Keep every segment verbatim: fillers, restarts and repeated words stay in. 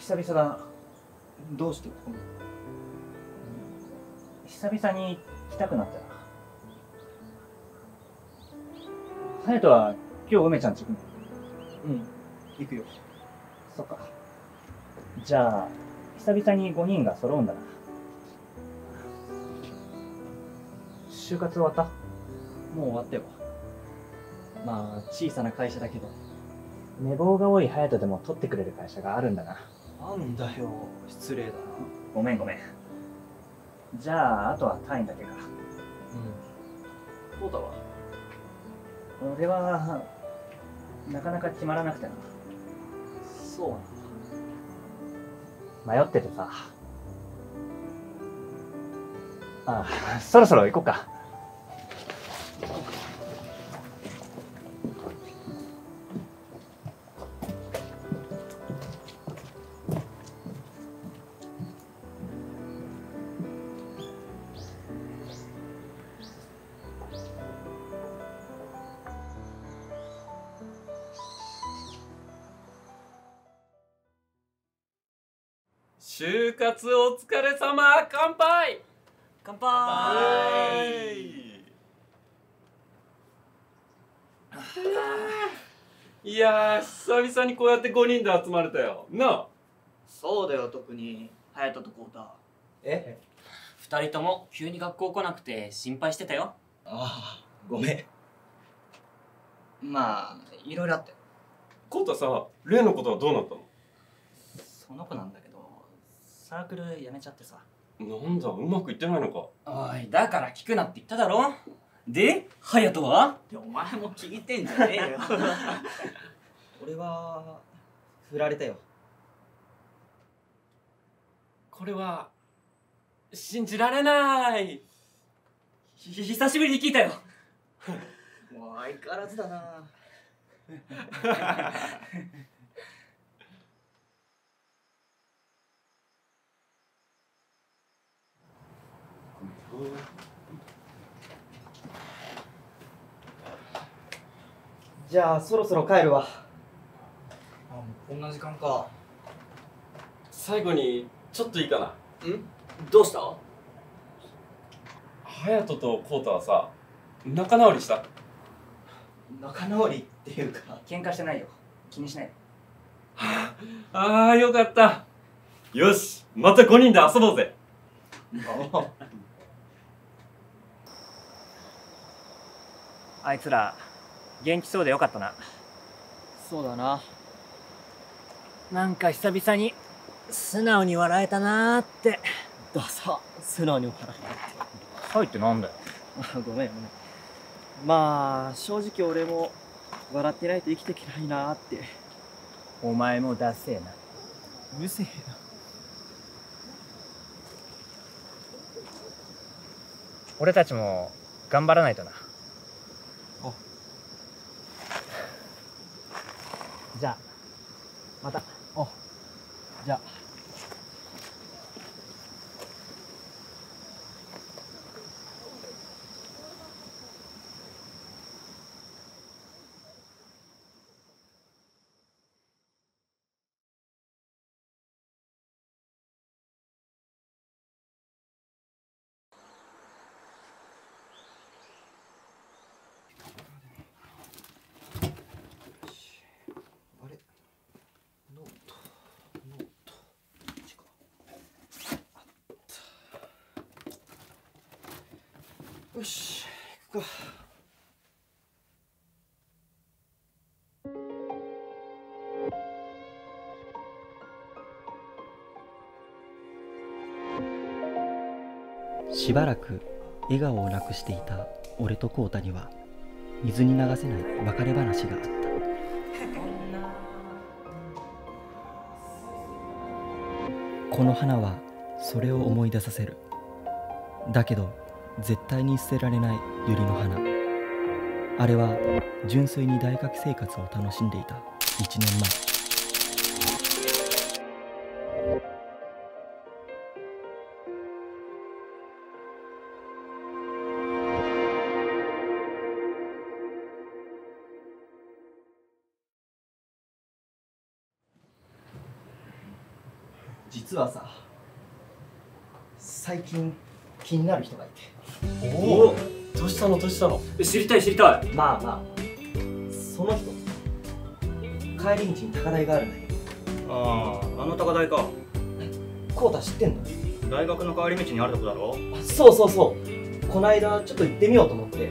久々だ。 どうしてここに？ 久々に来たくなったな。隼人は今日梅ちゃんち行くの？ うん、行くよ。 そっか。じゃあ久々にごにんが揃うんだな。就活終わった？ もう終わったよ。まあ小さな会社だけど。 寝坊が多い隼人でも取ってくれる会社があるんだな。 なんだよ、失礼だな。 ごめんごめん。じゃああとは単位だけか。 うん。そうだわ。 俺はなかなか決まらなくてな。 そう迷っててさ。ああ、そろそろ行こうか。 就活お疲れ様。乾杯。 乾杯。 いやー、久々にこうやってごにんで集まれたよなあ。 そうだよ、特に隼人と浩太。え二人とも急に学校来なくて心配してたよ。 ああ、ごめん。まあいろいろあって。 コウタさ、例のことはどうなったの？ その子なんだけどサークル辞めちゃってさ。 なんだ、うまくいってないのか。 おい、だから聞くなって言っただろ。で、隼人は？ いや、お前も聞いてんじゃねえよ。俺は振られたよ。 これは信じられない。 ひ久しぶりに聞いたよ。 もう相変わらずだな。じゃあそろそろ帰るわ。あ、もうこんな時間か。 最後にちょっといいかな。 ん？どうした？ 隼人とコウタはさ、仲直りした？ 仲直りっていうか。 喧嘩してないよ。気にしないよ。 ああ、よかった。よし、またごにんで遊ぼうぜ。 あいつら元気そうでよかったな。 そうだな。 なんか久々に素直に笑えたなーって。 ダサ、素直に笑はいってなんだよ。 え。ごめんごめん。まあ正直俺も笑ってないと生きていけないなーって。 お前もダセえな。 うるせえな。 俺たちも頑張らないとな。 あ、 じゃあまた。 あ、じゃあ。あれ、ノート、ノート、こっちか。あった。よし、行くか。 しばらく笑顔をなくしていた俺と浩太には水に流せない別れ話があった。この花はそれを思い出させる。だけど絶対に捨てられない百合の花。あれは純粋に大学生活を楽しんでいたいちねんまえ。 実はさ、最近気になる人がいて。 おお、どうしたのどうしたの。 知りたい知りたい。 まあまあ、その人帰り道に高台があるんだけど。 ああ、あの高台か。 コウタ知ってんの？ 大学の帰り道にあるとこだろ。 そうそうそう、こないだちょっと行ってみようと思って。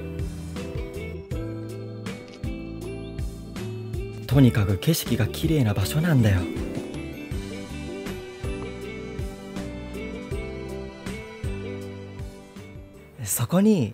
とにかく景色が綺麗な場所なんだよ。そこに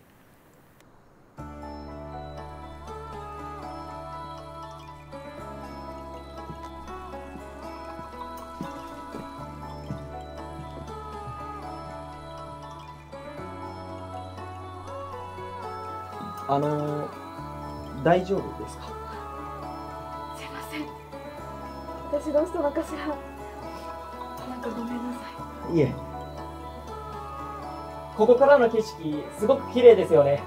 あのー、大丈夫ですか？ すいません、私どうしたのかしら。なんかごめんなさいえ、ここからの景色すごく綺麗ですよね。 い。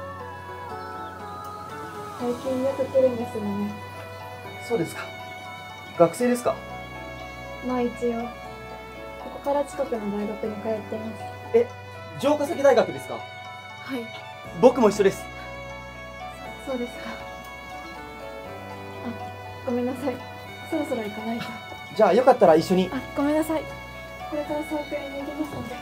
最近よく来るんですよね。 そうですか。学生ですか？ まあ一応ここから近くの大学に通っています。 え、城ヶ崎大学ですか？ はい、 僕も一緒です。 そうですか。あ、ごめんなさい、そろそろ行かないと。 じゃあよかったら一緒に。 あ、ごめんなさい、これからサークルに行きますので。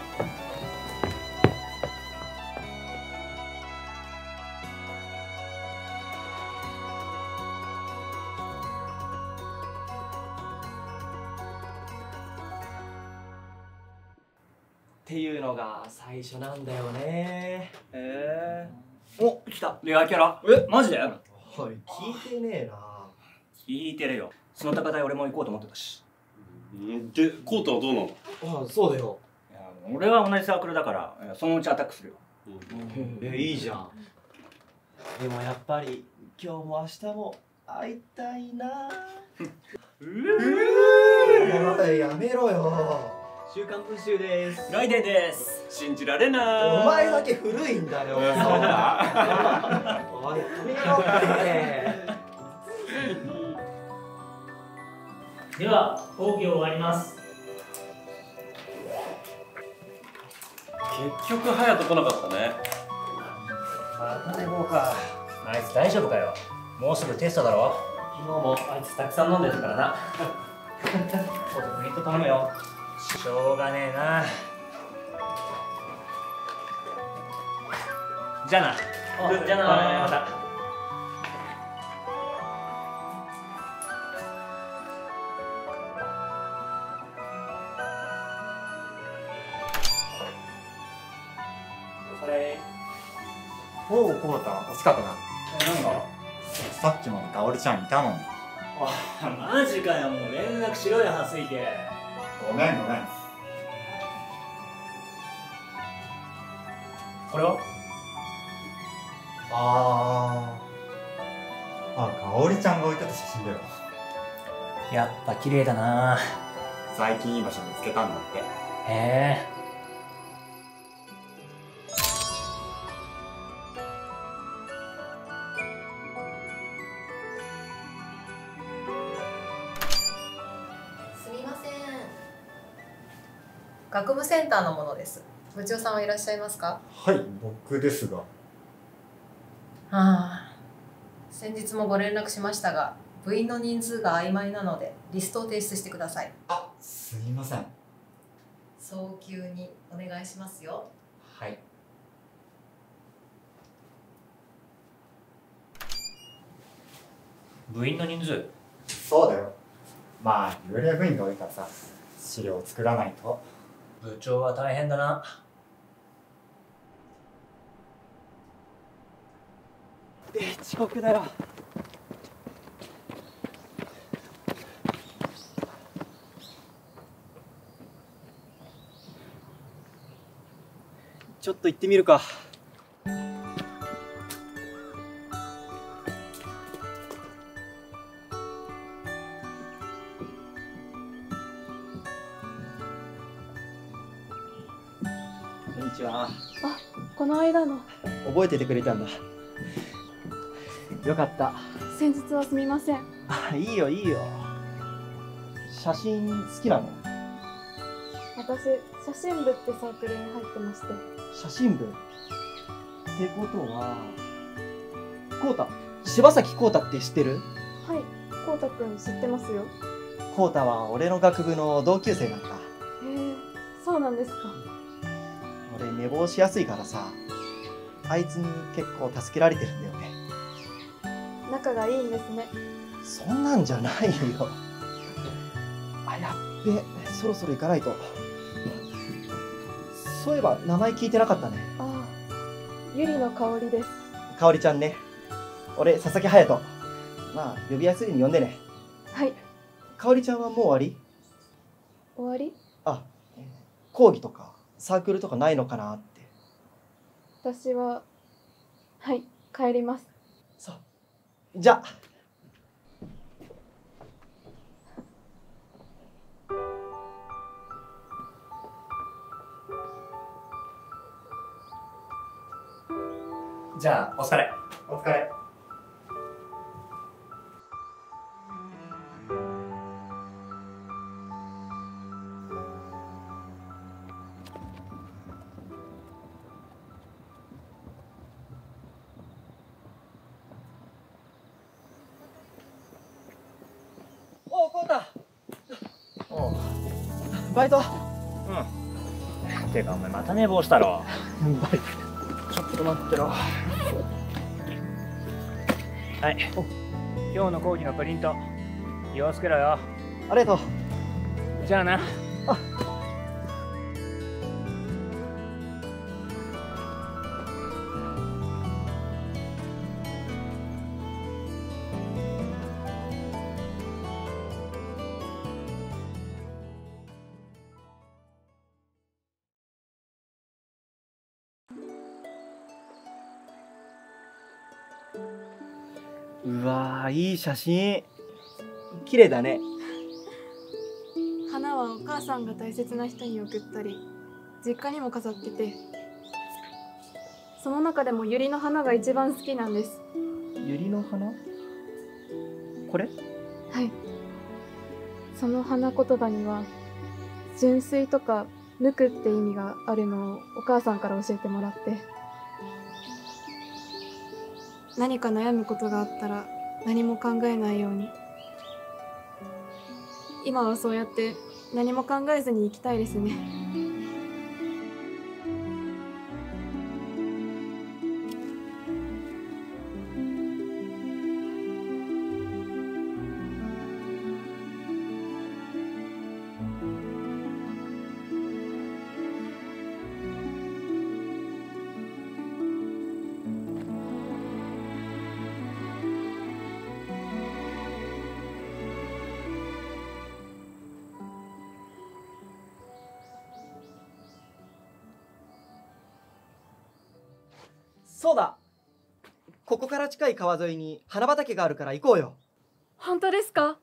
っていうのが最初なんだよね。 へえ。お、来た。レアキャラ。え、マジで？はい、 聞いてねえな。 聞いてるよ。その高台俺も行こうと思ってたし。 で、コウタはどうなの。 ああ、そうだよ。 いや、俺は同じサークルだからそのうちアタックするよ。 え、いいじゃん。でもやっぱり今日も明日も会いたいな。うーん、やめろよ。週刊文集です。 フライデーです。 信じられない。 お前だけ古いんだよ。そうだ。おい、止めろって。 では講義を終わります。 結局隼人来なかったね。 また寝坊か。あいつ大丈夫かよ。もうすぐテストだろ。昨日もあいつたくさん飲んでたからな。 ちょっとプリント頼むよ。 しょうがねえな。じゃあな。じゃあな、また。 それ。 おう、こうた、惜しかったな。 え、なんか。 さっきまでかおりちゃんいたのに。 あ、マジかよ。もう連絡しろよ、はすいて。 ごめんごめん。 これは？ あー。あ、かおりちゃんが置いてた写真だよ。 やっぱ綺麗だな。 最近いい場所見つけたんだって。 へえ。 すみません。学部センターのものです。部長さんはいらっしゃいますか？ はい、僕ですが。 はあ、先日もご連絡しましたが、部員の人数が曖昧なのでリストを提出してください。 あ、すいません。 早急にお願いしますよ。 はい。 部員の人数？ そうだよ。まあ、幽霊部員が多いからさ、資料を作らないと。 部長は大変だな。 え、遅刻だよ。ちょっと行ってみるか。こんにちは。 あ、この間の。 覚えててくれたんだ。よかった。 先日はすみません。 あ、いいよいいよ。写真好きなの？ 私写真部ってサークルに入ってまして。 写真部ってことはコウタ、柴崎コウタって知ってる？ はい、こうたくん知ってますよ。 コウタは俺の学部の同級生なんだ。 へえ、そうなんですか。 俺寝坊しやすいからさ、あいつに結構助けられてるんだよね。 仲がいいんですね。 そんなんじゃないよ。あ、やっべ、そろそろ行かないと。そういえば名前聞いてなかったね。 ああ、ゆりの香りです。 かおりちゃんね。俺佐々木隼人。まあ呼びやすいように呼んでね。 はい。 かおりちゃんはもう終わり？ 終わり？ あ、講義とかサークルとかないのかなって。 私は、はい、帰ります。 そう。じゃあ。 じゃあお疲れ。 お疲れ。 おう、こうた。 おう。 バイト。 うん。てかお前また寝坊したろ。 バイト。ちょっと待ってろ。 はい。今日の講義のプリント、気をつけろよ。 ありがとう。 じゃあな。 あ。うわー、いい写真。綺麗だね。 花はお母さんが大切な人に送ったり、実家にも飾ってて、その中でも百合の花が一番好きなんです。 百合の花？これ？ はい。その花言葉には純粋とか無垢って意味があるのをお母さんから教えてもらって、何か悩むことがあったら何も考えないように。今はそうやって何も考えずに生きたいですね。 そうだ。ここから近い川沿いに花畑があるから行こうよ。 本当ですか？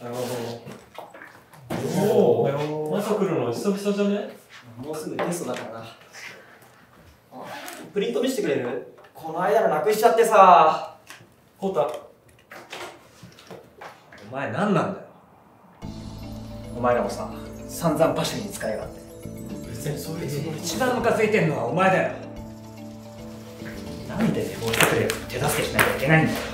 おお、朝来るの久々じゃね？ もうすぐテストだからな。プリント見せてくれる？この間のなくしちゃってさ。 コウタ、 お前何なんだよ。お前らもさ、散々パシリに使いやがって。 別にそういうつもり。 一番ムカついてんのはお前だよ。なんでデフォルトプレイを手助けしなきゃいけないんだよ。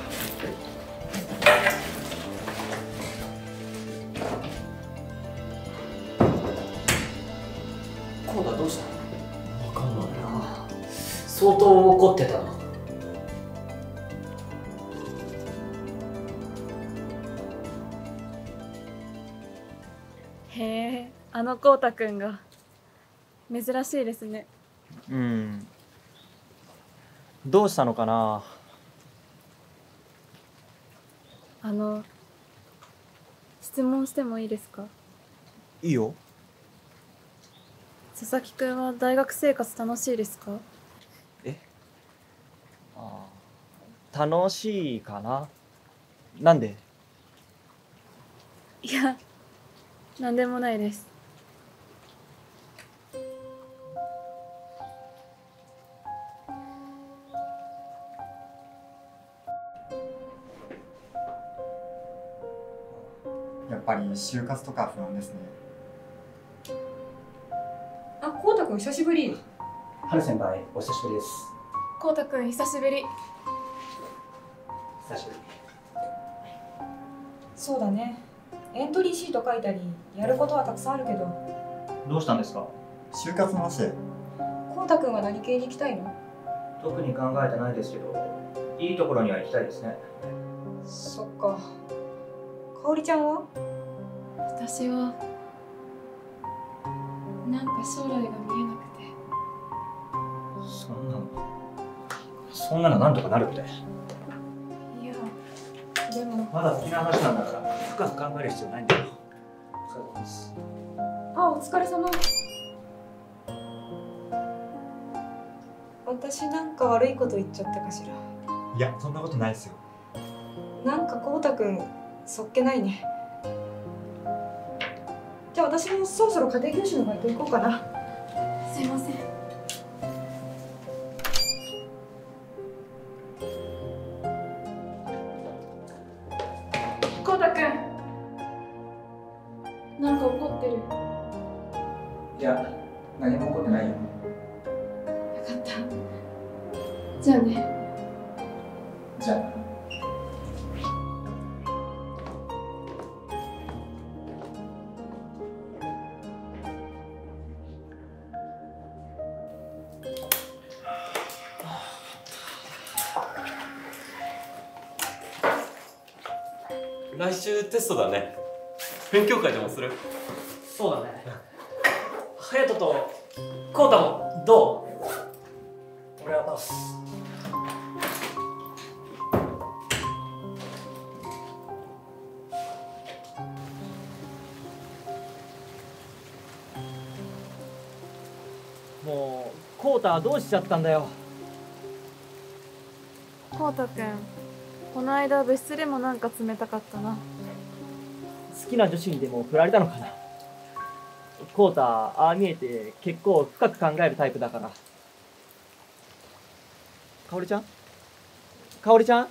コウタどうしたの？ わかんないな。相当怒ってたの。 へえ、あのこうたくんが珍しいですね。 うん。どうしたのかな。 あの質問してもいいですか？ いいよ。 佐々木くんは大学生活楽しいですか？ え？ああ、楽しいかな。なんで？ いや、なんでもないです。 やっぱり就活とか不安ですね。 あ、こうたくん久しぶり。 春先輩、お久しぶりです。 こうたくん久しぶり。 久しぶり。 そうだね。エントリーシート書いたりやることはたくさんあるけど。 どうしたんですか？ 就活の話で。 こうたくんは何系に行きたいの？ 特に考えてないですけど、いいところには行きたいですね。 そっか。かおりちゃんは？ 私はなんか将来が見えなくて。 そんなのそんなのなんとかなるって。 いや、でもまだ先の話なんだから深く考える必要ないんだよ。お疲れ様です。 あ、お疲れ様。私なんか悪いこと言っちゃったかしら。 いや、そんなことないですよ。 なんかこうたくんそっけないね。じゃあ私もそろそろ家庭教師のバイト行こうかな。 すいません。こうたくん、なんか怒ってる。 いや、何も起こってないよ。 よかった。じゃあね。 じゃあ。 来週テストだね。勉強会でもする？ そうだね。隼人とコウタもどう？俺はパス。 もうコウタはどうしちゃったんだよ。 こうたくん、この間部室でもなんか冷たかったな。 好きな女子にでも振られたのかな。コウタ、ああ見えて結構深く考えるタイプだから。かおりちゃんかおりちゃん、 あ、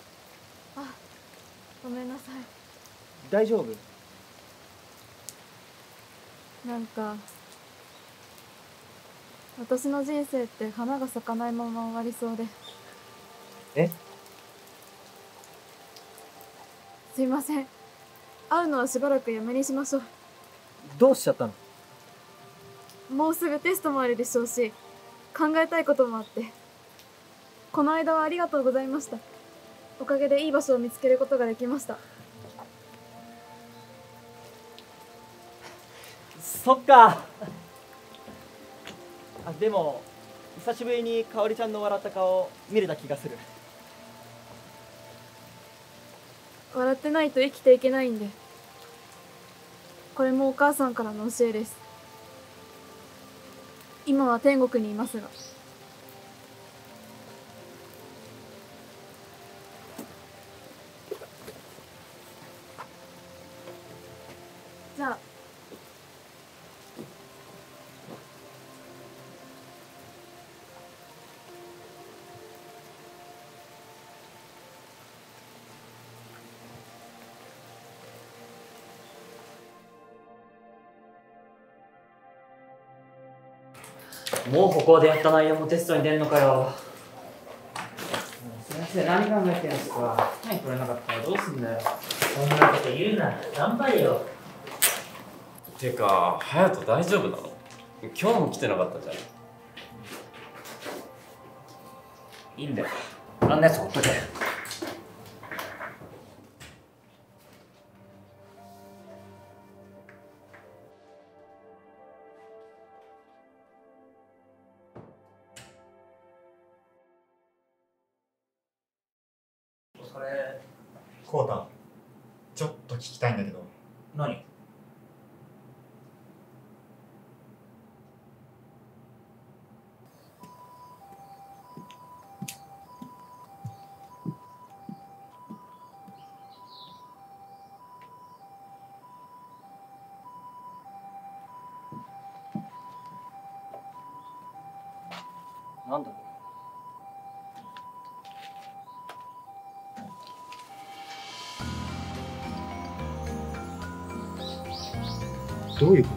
ごめんなさい。 大丈夫？ なんか私の人生って花が咲かないまま終わりそうで。 え？ すいません。会うのはしばらくやめにしましょう。 どうしちゃったの？ もうすぐテストもあるでしょうし、考えたいこともあって。この間はありがとうございました。おかげでいい場所を見つけることができました。 そっか。あ、でも久しぶりにかおりちゃんの笑った顔見れた気がする。 笑ってないと生きていけないんで。これもお母さんからの教えです。今は天国にいますが。 もうここでやった内容もテストに出るのかよ。先生何考えてんすか。単位取れなかったらどうすんだよ。そんなこと言うな。頑張れよ。 てか隼人大丈夫なの？今日も来てなかったじゃん。 いいんだよ。あんなやつほっとけ。それコウタ、ちょっと聞きたいんだけど。 何？なんだろう。 どういうこと？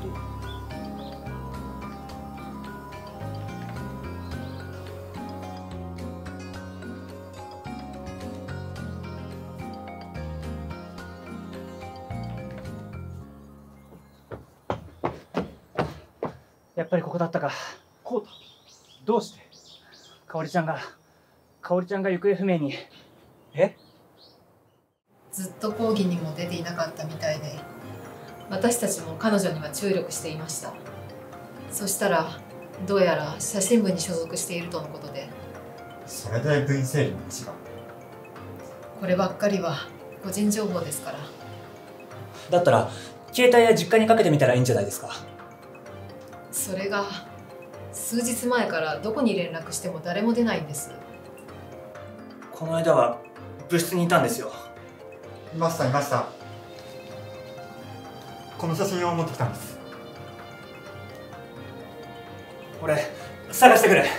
やっぱりここだったか。 コウタ、どうして？ かおりちゃんが、かおりちゃんが行方不明に。 え？ ずっと講義にも出ていなかったみたいで、私たちも彼女には注力していました。そしたらどうやら写真部に所属しているとのことで。 それで部員整理の話が。 こればっかりは個人情報ですから。 だったら携帯や実家にかけてみたらいいんじゃないですか。 それが数日前からどこに連絡しても誰も出ないんです。 この間は部室にいたんですよ。 いましたいました。この写真を持ってきたんです。 俺探してくる。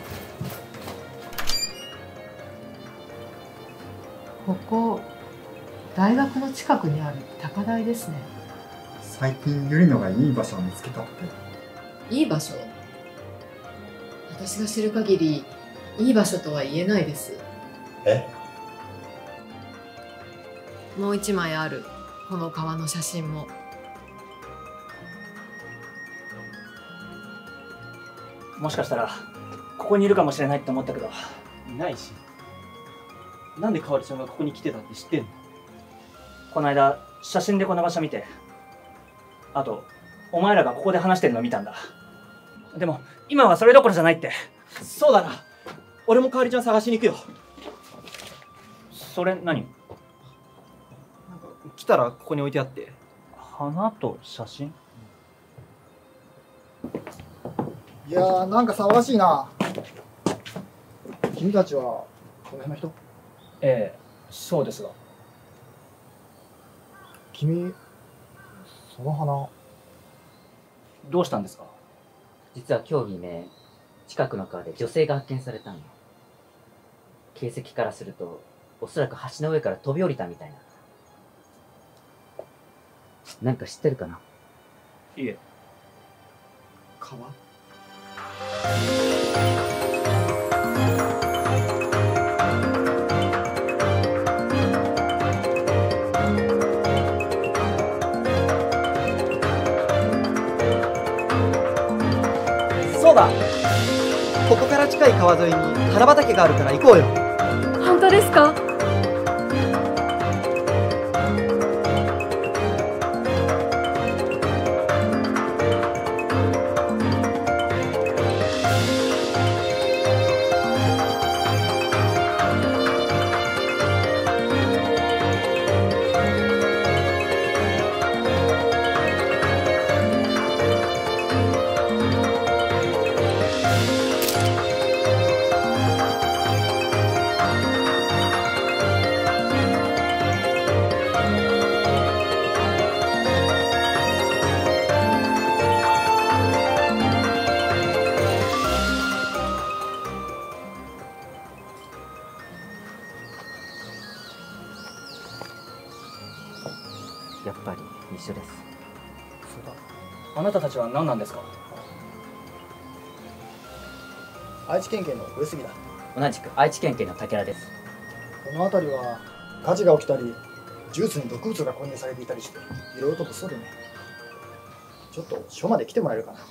ここ大学の近くにある高台ですね。 最近ユリノがいい場所を見つけたって。 いい場所？私が知る限りいい場所とは言えないです。 え？ もう一枚あるこの川の写真も。 もしかしたらここにいるかもしれないって思ったけど、 いないし。なんでかおりちゃんがここに来てたって知ってんの？ この間写真でこの場所見て、あとお前らがここで話してるの見たんだ。でも今はそれどころじゃないって。 そうだな。俺もかおりちゃん探しに行くよ。 それ何？ なんか来たらここに置いてあって。 花と写真？ いやー、なんか騒がしいな。君たちはこの辺の人？ ええ、そうですが。 君、その花。 どうしたんですか？ 実は今日未明、近くの川で女性が発見されたんよ。形跡からすると、おそらく橋の上から飛び降りたみたいな。なんか知ってるかな？ いえ。 川？ そうだ。ここから近い川沿いに花畑があるから行こうよ。 本当ですか？ やっぱり一緒です。 そうだ。あなたたちは何なんですか？ 愛知県警の上杉だ。 同じく愛知県警の武田です。 この辺りは火事が起きたりジュースに毒物が混入されていたりしていろいろと物騒でね。ちょっと署まで来てもらえるかな。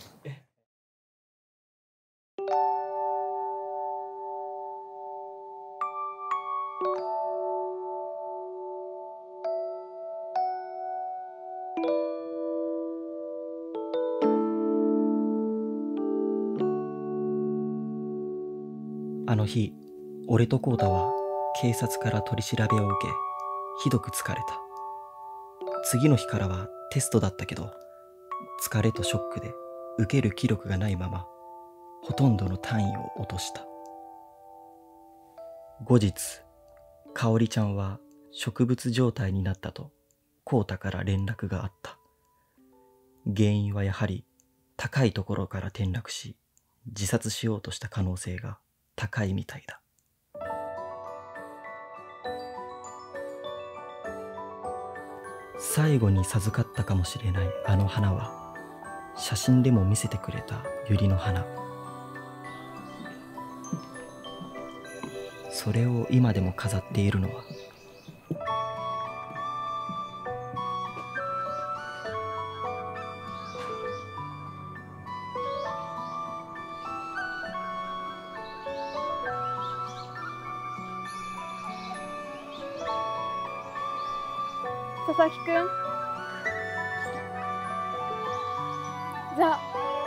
あの日、俺とコウタは警察から取り調べを受け、ひどく疲れた。次の日からはテストだったけど、疲れとショックで受ける気力がないまま、ほとんどの単位を落とした。後日、かおりちゃんは植物状態になったと、コウタから連絡があった。原因はやはり高いところから転落し、自殺しようとした可能性が高いみたいだ。最後に授かったかもしれないあの花は、写真でも見せてくれたユリの花。それを今でも飾っているのは、 佐々木くん、じゃあ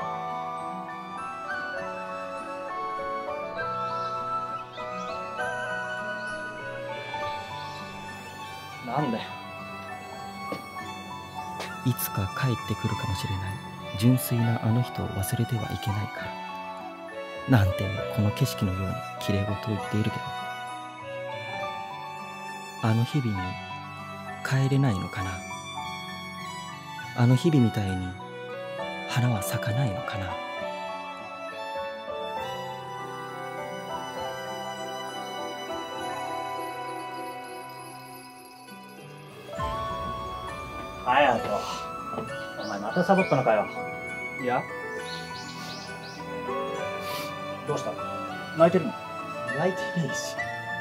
なんだよ。 いつか帰ってくるかもしれない純粋なあの人を忘れてはいけないからなんてこの景色のようにきれいごと言っているけど、あの日々に帰れないのかな。あの日々みたいに花は咲かないのかな。 隼人、お前またサボったのかよ。いや。どうした？泣いてるの？ 泣いてねえし。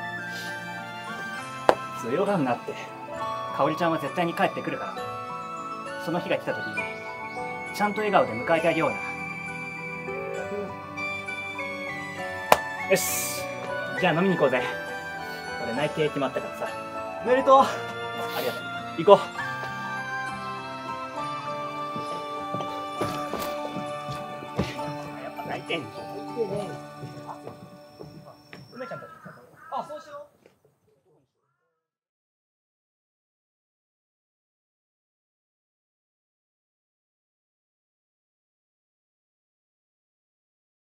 強がんなって。かおりちゃんは絶対に帰ってくるから。その日が来た時にちゃんと笑顔で迎えてあげような。よし、じゃあ飲みに行こうぜ。俺内定決まったからさ。 おめでとう。 ありがとう。行こう。やっぱ泣いてんじゃん。